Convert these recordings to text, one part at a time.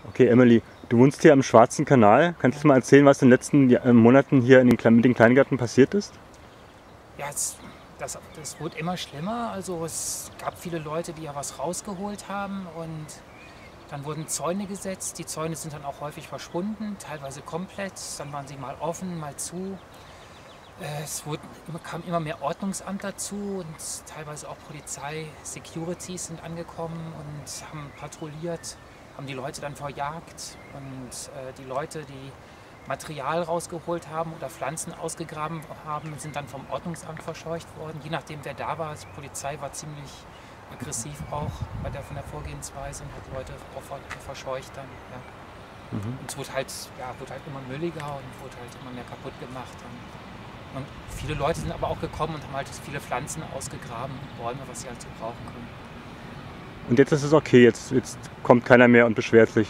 Okay, Emily, du wohnst hier am Schwarzen Kanal. Kannst du mal erzählen, was in den letzten Monaten hier in mit den Kleingärten passiert ist? Ja, das wurde immer schlimmer. Also es gab viele Leute, die ja was rausgeholt haben und dann wurden Zäune gesetzt. Die Zäune sind dann auch häufig verschwunden, teilweise komplett. Dann waren sie mal offen, mal zu. Kam immer mehr Ordnungsamt dazu und teilweise auch Polizei, Securities sind angekommen und haben patrouilliert, haben die Leute dann verjagt und die Leute, die Material rausgeholt haben oder Pflanzen ausgegraben haben, sind dann vom Ordnungsamt verscheucht worden. Je nachdem, wer da war, die Polizei war ziemlich aggressiv auch von der Vorgehensweise und hat Leute auch verscheucht dann. Ja. Und es wurde halt immer mülliger und wurde halt immer mehr kaputt gemacht. Und viele Leute sind aber auch gekommen und haben halt viele Pflanzen ausgegraben und Bäume, was sie halt so brauchen können. Und jetzt ist es okay, jetzt kommt keiner mehr und beschwert sich.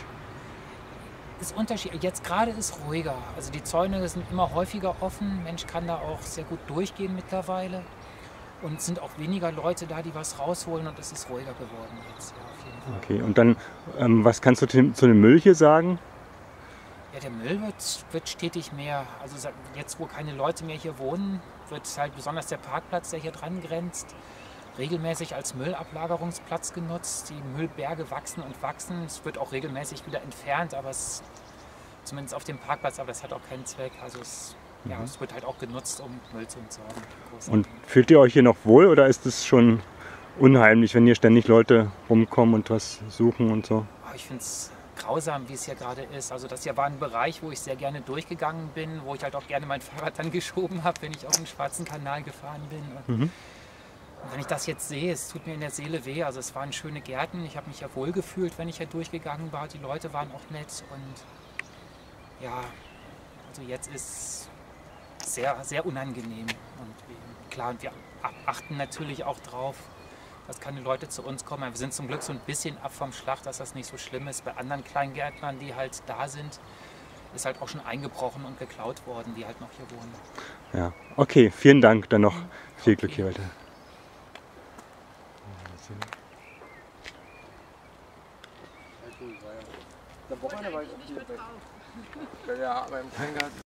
Ist unterschiedlich. Jetzt gerade ist ruhiger. Also die Zäune sind immer häufiger offen. Mensch kann da auch sehr gut durchgehen mittlerweile. Und es sind auch weniger Leute da, die was rausholen und es ist ruhiger geworden jetzt, ja, auf jeden Fall. Okay, und dann, was kannst du zu dem Müll hier sagen? Ja, der Müll wird stetig mehr. Also jetzt, wo keine Leute mehr hier wohnen, wird halt besonders der Parkplatz, der hier dran grenzt, regelmäßig als Müllablagerungsplatz genutzt. Die Müllberge wachsen und wachsen. Es wird auch regelmäßig wieder entfernt, aber zumindest auf dem Parkplatz, aber das hat auch keinen Zweck. Also es wird halt auch genutzt, um Müll zu entsorgen. Und fühlt ihr euch hier noch wohl oder ist es schon unheimlich, wenn hier ständig Leute rumkommen und was suchen und so? Ich finde es grausam, wie es hier gerade ist. Also das hier war ein Bereich, wo ich sehr gerne durchgegangen bin, wo ich halt auch gerne mein Fahrrad dann geschoben habe, wenn ich auf den Schwarzen Kanal gefahren bin. Und wenn ich das jetzt sehe, es tut mir in der Seele weh. Also es waren schöne Gärten, ich habe mich ja wohl gefühlt, wenn ich hier durchgegangen war. Die Leute waren auch nett und ja, also jetzt ist sehr, sehr unangenehm. Und klar, und wir achten natürlich auch drauf, dass keine Leute zu uns kommen. Wir sind zum Glück so ein bisschen ab vom Schlag, dass das nicht so schlimm ist. Bei anderen Kleingärtnern, die halt da sind, ist halt auch schon eingebrochen und geklaut worden, die halt noch hier wohnen. Ja, okay, vielen Dank. Dann noch viel Glück hier weiter. Der Wochenende war ich auch hier. Ja, aber im Kleingarten.